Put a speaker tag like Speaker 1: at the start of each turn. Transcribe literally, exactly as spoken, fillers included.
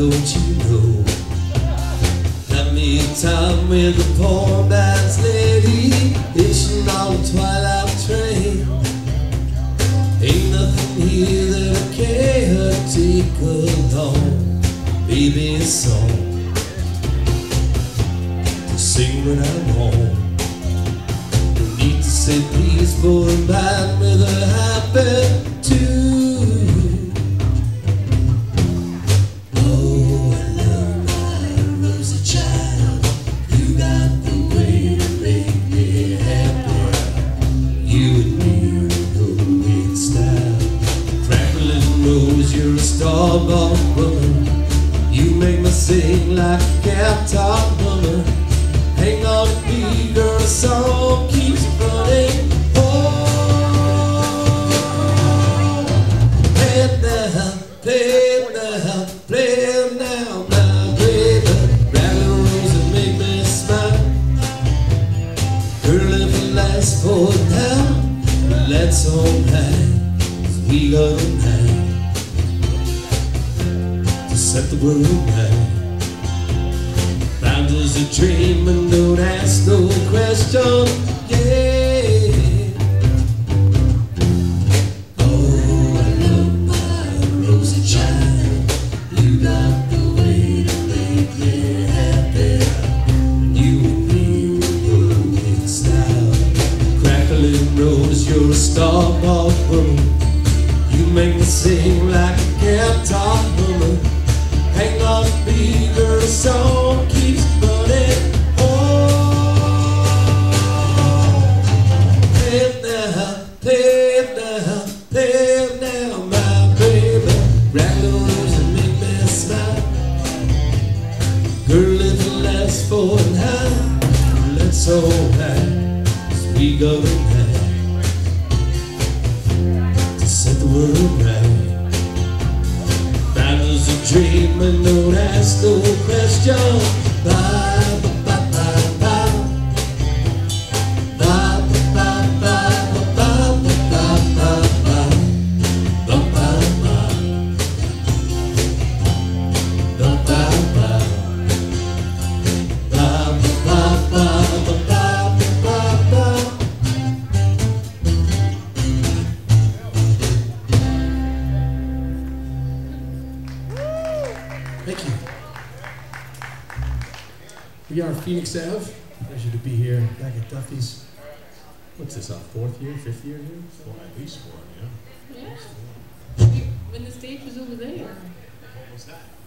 Speaker 1: don't you know? Had me time with a poor man's lady, hitching on a twilight train. Ain't nothing here that I can't take along. Baby, a song to sing when I'm home. No need to say please for a man with a happy tune. Oh, I love my rosy child. You got the way to make me happy. You and me are going style. Crackling rose, you're a star-born woman. You make me sing like a cat-top woman. Hang on to me, girl, the song keeps running. Oh, play it now, play it now, play it now, my baby. Rattling rose and make me smile. Girl, if it lasts for now, let's all night, 'cause we got a night to set the world right. Bound as a dream and don't ask no question, yeah. Oh, I love my rosy child. You got the way to make me happy. You and me will go in style. Crackling rose, you're a star-born woman. You make me sing like a cat-top woman. Hang on to me, girl, the song keeps running. Oh, play it now, play it now, play it now, my baby. Rattle rose and make me smile. Girl, if it lasts for now, let's all night, 'cause we go tonight to set the world right. As a dream and don't ask no question. Bye, bye, bye, bye. Bye, bye, bye, bye, bye, bye, bye, bye. Bye, bye, bye. Bye, bye, bye. Bye, bye, bye, bye, bye, bye.
Speaker 2: Thank you. We are Phoenix Ave. Pleasure to be here back at Duffy's. What's this, our fourth year, fifth year here?
Speaker 3: Four, at least four, yeah.
Speaker 4: Yeah. When the stage was over there.
Speaker 3: What was that?